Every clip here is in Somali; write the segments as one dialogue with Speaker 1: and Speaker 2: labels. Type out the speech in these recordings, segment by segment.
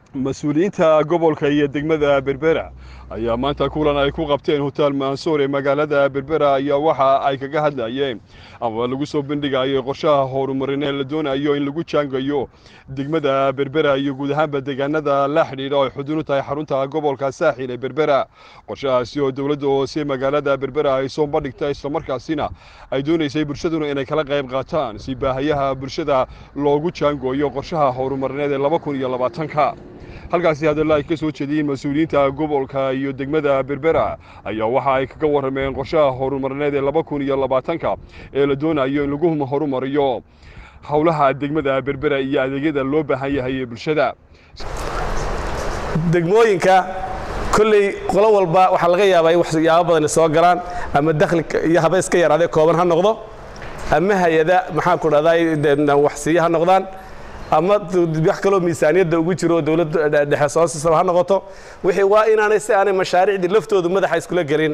Speaker 1: mas-uuliyiinta gobolka iyo degmada Berbera ayaa maanta kulan ay ku qabteen hotel Mansour ee magaalada Berbera ayaa waxa ay kaga hadlayeen ama lagu soo bandhigayo qorshaha horumarineed la doonayo in lagu jaangayo degmada Berbera iyo guud ahaan deegaanada la xiriira oo xuduud u tahay xarunta gobolka Saaxil ee Berbera qorshahaasi oo dawladda hoose magaalada Berbera ay soo bandhigtay isla markaasina ay doonaysay bulshaduna inay kala qayb qaataan si baahiyaha bulshada loogu jaangayo qorshaha horumarineed ee 2020 halkaasi hadal ay ka soo jeediyeen mas'uuliyiinta gobolka iyo degmada Berbera ayaa waxa ay kaga warrameen qorshaha horumarineed ee 2020 ee la doonayo in lagu horumariyo hawlaha degmada Berbera iyo adeegyada loo baahan yahay bulshada
Speaker 2: degmooyinka kulli qolo walba waxa laga yaabaa in waxyaabo badan soo galaan ama dakhli iyo habees ka yaraade kooban ha noqdo ama hay'ada maxaa ku dhacday wax siiyaha noqdaan ama wax kale oo miisaaniyada ugu jiro dawladda dhexe soo siisay ha noqoto wixii waa inaanay si aanay mashaariicdi laftoodu madaxa iskula galin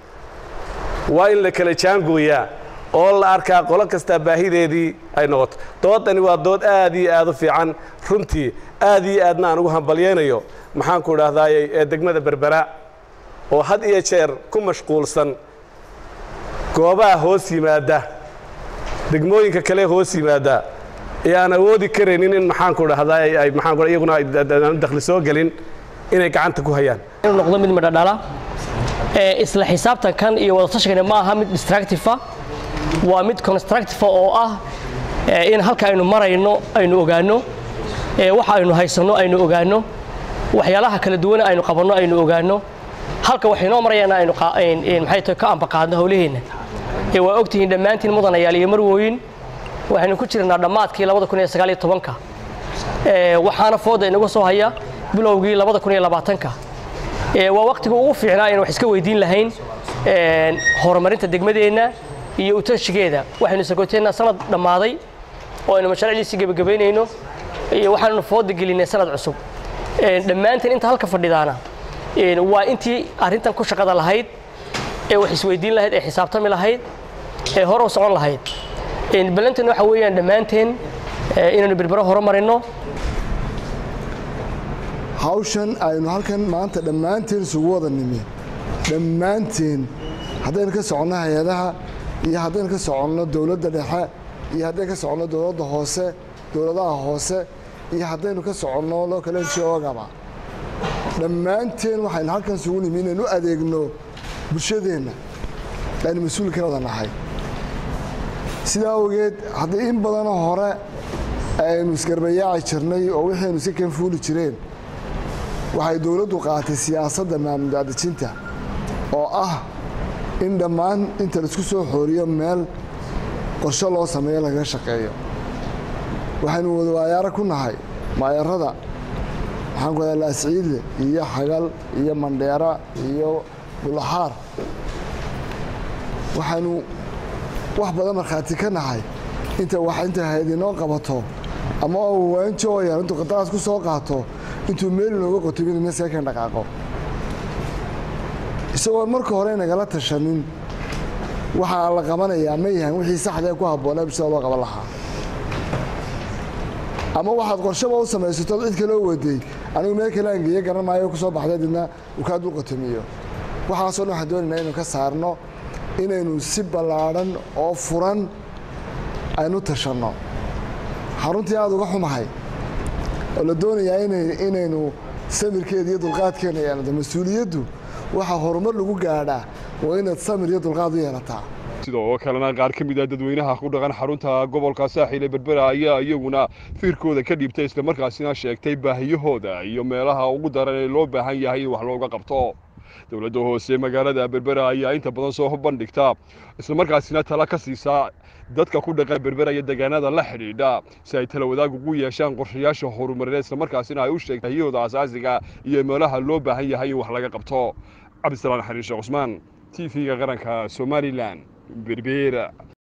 Speaker 2: waa in la kala jaangooyaa oo la arkaa qolo kasta baahideedii ay noqoto doodani waa dood aad iyo aad u fiican runtii aad iyo aadna aan ugu hambalyeeyo maxaan ku dhahdaay ee degmada Berbera oo had iyo jeer ku mashquulsan goobaha hoos yimaada degmooyinka kale hoos yimaada ayaan awoodi kareenin in maxaan ku dhahdaay ay maxaan ku iyaguna dakhli soo galin inay gacanta ku hayaan
Speaker 3: inuu noqdo mid madhadhala isla xisaabtan kan iyo wada tashigana ma aha mid destructive waa mid constructive oo ah in halka aynu marayno aynu ogaano waxa aynu haysano aynu ogaano waxyaalaha kala duwan aynu qabanno aynu ogaano halka waxaynu marayna aynu maxay tahay ka amba qaadno hawlaheena waa ogtihiin dhamaantiin mudanayaal iyo marwooyin waxaynu ku jirnaa dhamaadkii 2019 waxaana fooda inagu soo haya bilowgii 2020 waa waqtiga ugu fiicnaa in wax iska weydiin lahayn horumarinta degmadeena iyo u tashigeeda waxaynu sagooteena sanad dhamaaday oo aynu mashaariicdiisa gabagabeynayno iyo waxaanu fooda gelinay sanad cusub dhamaanteen inta halka fadhidaana waa intii arintan ku shaqada lahayd wax isweydiin lahayd xisaabtami lahayd hore u socon lahayd balantan waxa weeyaan dhamaanteen inaanu Berbera horumarino
Speaker 4: hawshan aynu halkan maanta dhamaanteen isugu wada nimid dhamaanteen haddaynu ka socono hay'adaha iyo haddaynu ka socono dawladda dhexe iyo haddaynu ka socono dawladda hoose dawladaha hoose iyo haddaynu ka socono local NGO-gaba dhamaanteen waxaynu halkan isugu nimid inaynu adeegno bulshadeena aynu mas'uul ka wada nahay sidaa awgeed haddii in badan hore aynu isgarbayaaci jirnay oo waxaynu si kan fuuli jireen waxay dawladdu qaatay siyaasadda maamul daadejinta oo ah in dhammaan inta la isku soo xooriyo meel qorshe loo sameeyo laga shaqeeyo waxaynu wada waayaaro ku nahay maayarada waxaan ku leeyahay Laasciide iyo Xagal iyo Mandheera iyo Bulaxaar waxaynu wax badan marxaati ka nahay inta hay'adinoo qabato ama waanjo yar inta qadaas ku soo qaato intuu meel looga qoto in meesha ka dhaqaaqo isagoo marka hore nagala tashanin waxa la qabanayaa ma yahay wixii saxda ku habboonaa bulshada loo qaban lahaa ama waxaad qorshaba u samaysato cid kale oo waday anigu meel kale aan geeyo garan maayo ku soo baxday dina uu ka dul qotamiyo waxaasoo waxaan doonaynaa inuu ka saarno inaynu si ballaaran oo furan aynu tashanno xaruntii aad uga xumahay oo la doonayaa inaynu samirkeeda iyo dulqaadkeena yeelano mas'uuliyaddu waxa horumar lagu gaadhaa waa inaad samir iyo dulqaad u yeelataa
Speaker 1: sidoo kalena qaar ka mid ah dadweynaha ku dhaqan xarunta gobolka Saaxil ee Berbera ayaa iyaguna fiirkooda ka dhibtay isla markaasina sheegtay baahiyahooda iyo meelaha ugu daran ee loo baahan yahay in wax looga qabto dawladda hoose magaalada Berbera ayaa inta badan soo bandhigta isla markaasina tala ka siisa dadka ku dhaqan Berbera iyo deegaanada la xiriira si ay tala wadaag ugu yeeshaan qorshayaasha horumarineed isla markaasina ay u sheegtay baahiyahooda asaasiga iyo meelaha loo baahan yahay in wax laga qabto Cabdi Salaan Xariish Cusmaan TV-ga qaranka Somaliland Berbera